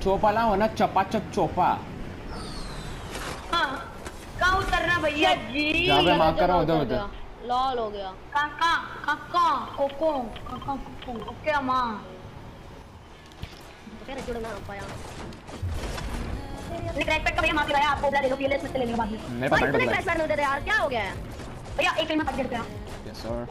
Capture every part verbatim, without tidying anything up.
चोपा ला वरना चपाचप चोपा। हाँ कहाँ उतरना भैया जी? जहाँ पे मार्क कर रहा हूँ उधर उधर। लॉल हो गया। कहाँ कहाँ कहाँ कोको कहाँ कोको ओके माँ। तेरे जुड़ ना पाया। ये क्रैश पैड का भैया मार्क लगाया आपको ले लो पीएलएस में से ले लेंगे बाद में। मेरे पास नहीं क्रैश पैड दे दे यार क्या हो गया है? भैया एक टाइम में काट देते हैं। Yes sir.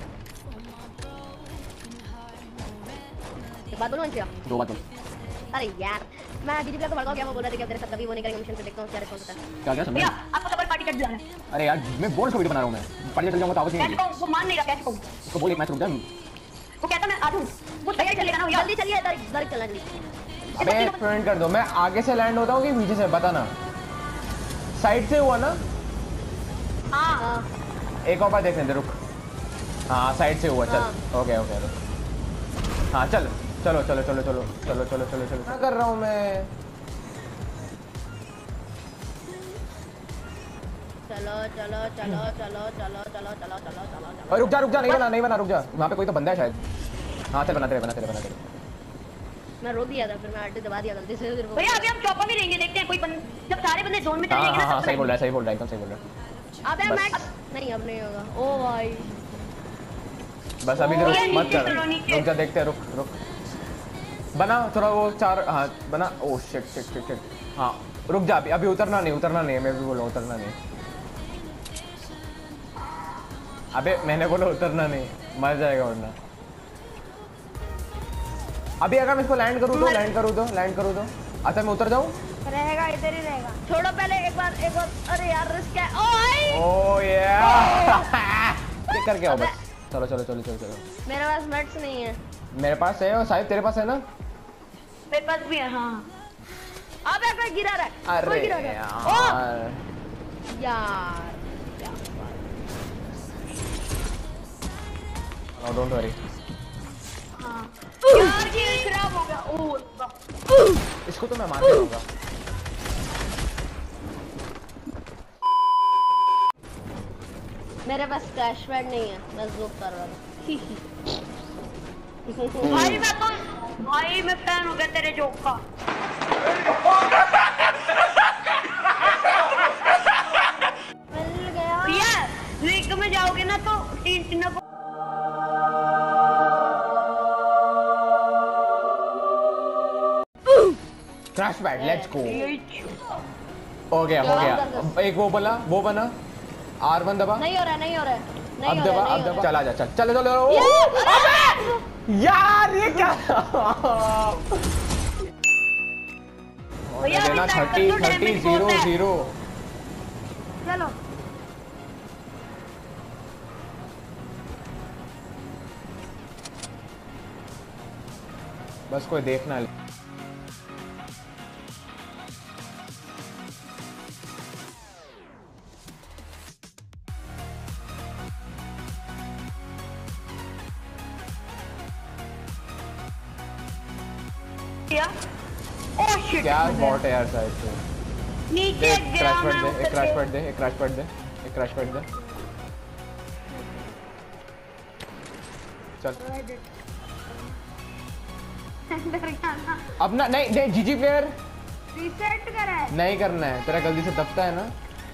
एक बात बोलूं क्या? दो बात बोल। अरे यार मैं दीदी प्लेयर को भड़काऊं क्या? वो बोल रहे थे कि तेरे साथ कभी वो नहीं करेंगे मिशन पे देखता हूं क्या रिस्पॉन्स होता है। क्या क्या समझ? भैया आपको डबल पार्टी कट दिया है। अरे यार मैं बोल वीडियो बना रहा हूं मैं। पार्टी चल जाऊंगा तो आवाज नहीं आएगी। वो मान नहीं रहा कैसे कहूं? उसको बोल एक मैच रुक जा। वो कहता मैं आ जाऊं। वो भैया चलेगा ना भैया। जल्दी चलिए इधर इधर चलना जल्दी। अबे फ्रेंड कर दो। मैं आगे से लैंड होता हूं कि पीछे से बता ना। साइड से हुआ ना? हां एक और बार देख लेते रुक। हाँ साइड से हुआ चल। ओके ओके हाँ चल चलो चलो चलो चलो चलो चलो चलो चलो क्या कर रहा हूँ मैं? चलो चलो चलो चलो चलो चलो चलो चलो चलो ओए रुक जा रुक जा नहीं बना नहीं बना रुक जा। वहाँ पे कोई तो बंदा है शायद। हाँ चल बना तेरे बना तेरे बना तेरे। मैं रोक दिया था फिर मैं आटे दबा दिया गलती से। भैया अभी हम चौपा में रहेंगे देखते हैं कोई बंद जब सारे बंदे जोन में चले जाएंगे ना। हाँ सही बोल रहा है सही बोल रहा है एकदम सही बोल रहा है। अबे मैं नहीं अब नहीं होगा। ओ भाई बस अभी तो मत कर रुक जा देखते हैं रुक रुक बना थोड़ा वो चार हाँ बना। Oh shit shit shit shit हाँ रुक जा अभी अभी उतरना नहीं उतरना नहीं मैं भी बोला उतरना नहीं। अबे मैंने बोला उतरना नहीं मर जाएगा वरना। अभी अगर मैं इसको लैंड करूँ तो लैंड करूँ तो लैंड करूँ तो अच्छा मैं उतर जाऊँ? रहेगा इधर ही रहेगा। छोड़ो पहले एक बार एक बार। अरे यार रिस्क है। ओ ओ यार ये कर क्या बस चलो चलो चलो चलो चलो। मेरे पास मेट्स नहीं है। मेरे पास है और साहिब तेरे पास है ना? मेरे पास भी है हाँ। अबे कोई गिरा रहा है। अरे गिरा रहा है। यार यार नो डोंट वरी। हाँ यार ये खराब हो गया। ओह इसको तो मैं मार दूंगा। मेरे पास क्रैश पैड नहीं है मैं ज़ूम कर रहा हूँ। भाई मैं तो भाई मैं फैन हो गया तेरे जोक का। मिल गया भैया लीग में जाओगे ना तो तीन तीन को क्रैश पैड लेट्स गो। हो गया हो गया। एक वो बना वो बना आर वन दबा। नहीं हो रहा नहीं हो रहा नहीं अब हो दबा रहा अब दबा चला जा चल चलो चलो। यार ये क्या देना थर्टी थर्टी जीरो जीरो। चलो बस कोई देखना ले। ओह शिट क्या बॉट है यार साइड से। नीचे एक गिरा क्रैश मैं पैड दे एक क्रैश पैड दे एक क्रैश पैड दे एक क्रैश पैड दे चल। अब ना नहीं नहीं जीजी प्लेयर रीसेट करा है। नहीं करना है तेरा गलती से दबता है ना।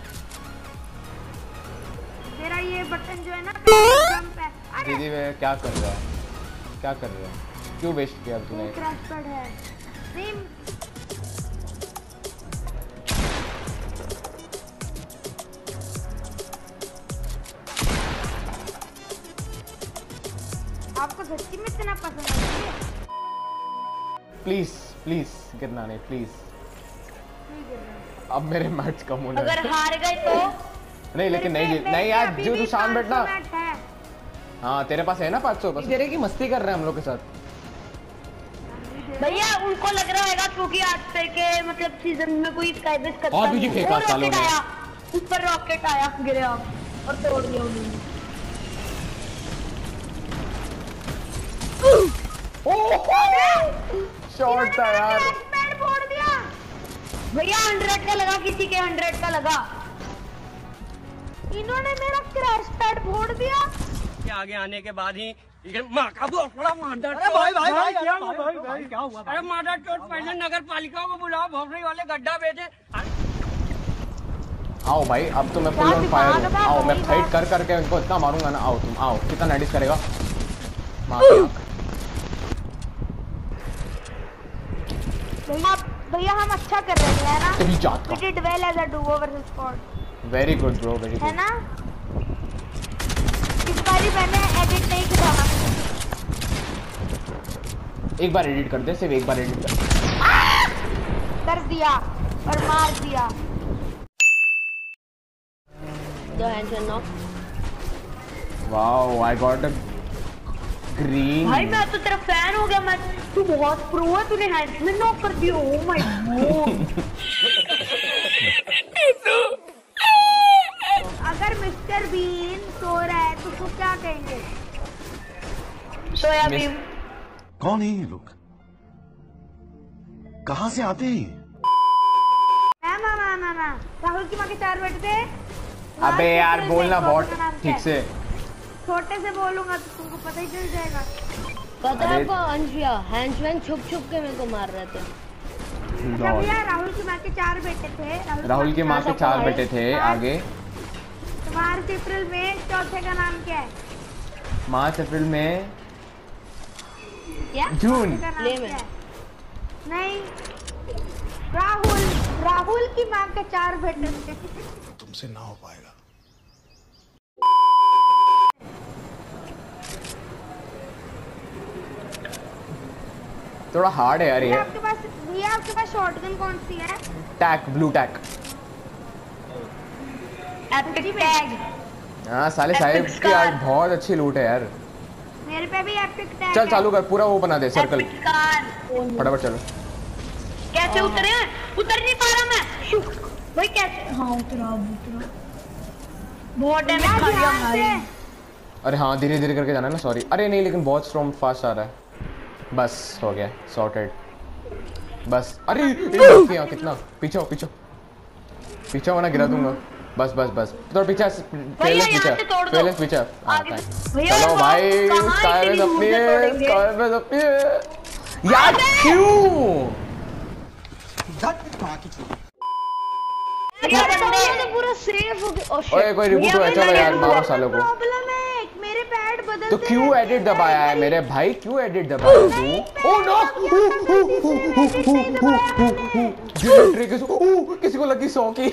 मेरा ये बटन जो है ना जंप है। अरे दीदी वे क्या कर रहा है क्या कर रहा है क्यों वेस्ट किया तूने? क्रैश पैड है नहीं आपको सच्ची में इतना पसंद है? प्लीज प्लीज गिरना नहीं प्लीज। अब मेरे मैच कम होने अगर हार गए तो नहीं लेकिन नहीं नहीं यार जो तू शाम बैठना। हाँ तेरे पास है ना पाँच सौ बस तेरे की मस्ती कर रहे हैं हम लोग के साथ। भैया उनको लग रहा होगा क्योंकि आज तक के मतलब सीजन में कोई स्काईबेस करता और भी फेंका सालों ने। उस पर रॉकेट आया गिरे आप और तोड़ दिया उन्होंने। शॉट था यार। फोड़ दिया भैया। हंड्रेड का लगा किसी के हंड्रेड का लगा। इन्होंने मेरा क्रैश पैड फोड़ दिया। आगे आने के बाद ही ये माँ का वो थोड़ा मारदा। अरे भाई भाई भाई क्या हुआ भाई भाई क्या हुआ? अरे मारदा चोट पहले नगर पालिका को बुलाओ, भोसड़ी वाले गड्ढा भेजे। आओ भाई, अब तो मैं फुल ऑन फायर हूँ। आओ, मैं फाइट कर करके इनको इतना मारूंगा ना। आओ तुम आओ, कितना नाइडिस करेगा माँ की आँख। भैया भैया हम अच्छा कर रहे हैं ना। तेरी जात का। We did well as a duo versus squad। Very good bro, very है गुड। ना? इस बारी मैंने एडिट नहीं किया। एक बार एडिट कर दे, सिर्फ एक बार एडिट कर। कर दिया और मार दिया। दो hands and knock. Wow, I got a green. भाई मैं तो तेरा फैन हो गया। मैं तू बहुत प्रो है, तूने हैंड्स में नॉक कर दिया। Oh my god. अगर मिस्टर बीन सो रहा है तो उसको क्या कहेंगे? सोयाबीन। कौन है ये लोग? कहाँ से आते हैं? ना ना ना ना ना राहुल की माँ के चार बेटे थे। अबे यार बोलना बहुत ठीक से। छोटे से बोलूंगा तो तुमको पता ही चल जाएगा। पता है आपको अंशिया हैंड्समैन छुप छुप के मेरे को मार रहे थे। अच्छा भैया, राहुल की माँ के चार बेटे थे। राहुल की माँ के चार बेटे थे। आगे मार्च अप्रैल में चौथे का नाम क्या है? मार्च अप्रैल में क्या? जून। चौथे का नाम ले क्या में। है? नहीं, राहुल राहुल की माँ के चार बेटे थे। तुमसे ना हो पाएगा। थोड़ा हार्ड है यार ये। आपके पास भैया आपके पास शॉटगन कौन सी है? Tag, blue tag. Epic tag. हाँ साले साहेब की आज बहुत अच्छी लूट है यार। मेरे पे भी एपिक टैग। चल चालू कर, पूरा वो बना दे सर्कल। फटाफट चलो। कैसे उतरे? उतर नहीं पा रहा मैं। भाई कैसे? हाँ उतरा उतरा। बहुत डैमेज खा लिया भाई। अरे हाँ, धीरे धीरे करके जाना है ना। सॉरी। अरे नहीं, लेकिन बहुत स्ट्रॉन्ग फास्ट आ रहा है। बस हो गया, सॉर्टेड। बस। अरे यहाँ कितना पीछे हो, पीछे पीछे होना, गिरा दूंगा। बस बस बस थोड़ा पीछे। फेलेस पीछे, फेलेस पीछे। चलो भाई, स्काई में अपनी है, स्काई में अपनी है यार। क्यों पूरा सेफ हो गया। ओए कोई रिबूट हुआ है, चलो यार मारो सालों को। प्रॉब्लम है, मेरे पैड बदलते तो क्यों एडिट दबाया है मेरे भाई? क्यों एडिट दबाया तू? ओह नो, किसी को लगी सौ की।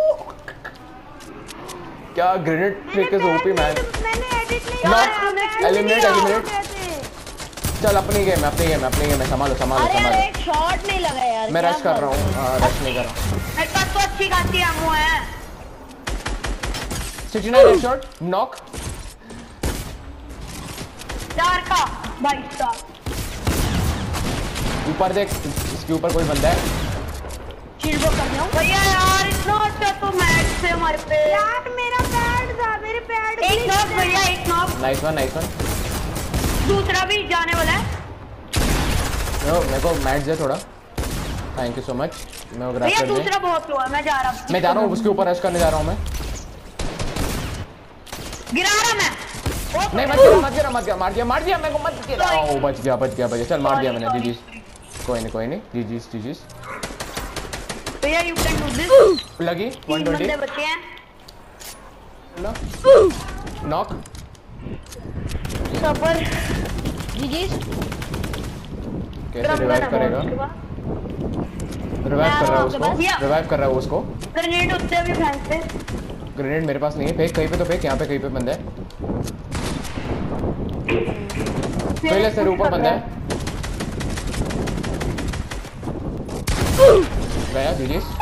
क्या grenade trick is OP man. मैंने एडिट नहीं नॉक, एलिमिनेट, एलिमिनेट। चल अपनी गेम, अपनी गेम, अपनी गेम। संभालो संभालो अरे यार संभालो। एक शॉट नहीं लगा यार। मैं क्या रश कर रहा हूँ। हाँ, रश नहीं कर रहा हूँ। मेरे पास तो अच्छी खासी एमो है। Sixty nine headshot, knock. चार का भाई साहब। ऊपर देख, इसके ऊपर कोई बंदा है। शील्ड कर दिया भैया यार। इतना अच्छा तो मैच से हमारे पे यार। मेरा पैड था, मेरे पैड। एक नॉक भैया, एक knock. Nice one, nice one. दूसरा भी जाने वाला है। नो, मेरे को मैच दे थोड़ा। Thank you so much. मैं वो ग्रैब भैया कर ले। दूसरा बहुत लो है। मैं जा रहा हूँ, मैं जा रहा हूँ, उसके ऊपर रश करने जा रहा हूँ मैं। गिरा रहा मैं। नहीं मत गिरा, मत गिरा, मत गिरा। मार दिया, मार दिया मेरे को, मत गिरा। ओ बच गया, बच गया, बच गया। चल मार दिया मैंने। जी जी, कोई नहीं, कोई नहीं। जी जी, जी जी। भैया यू कैन डू दिस। लगी तीन बंदे बचे हैं। नॉक। सफर। G G. कैसे रिवाइव करेगा? रिवाइव कर रहा है उसको, रिवाइव कर रहा है उसको। ग्रेनेड उससे भी फेंकते। ग्रेनेड मेरे पास नहीं है। फेंक कहीं पे तो फेंक। यहाँ पे कहीं पे बंदा है। पहले से ऊपर बंदा है। गया जी जी।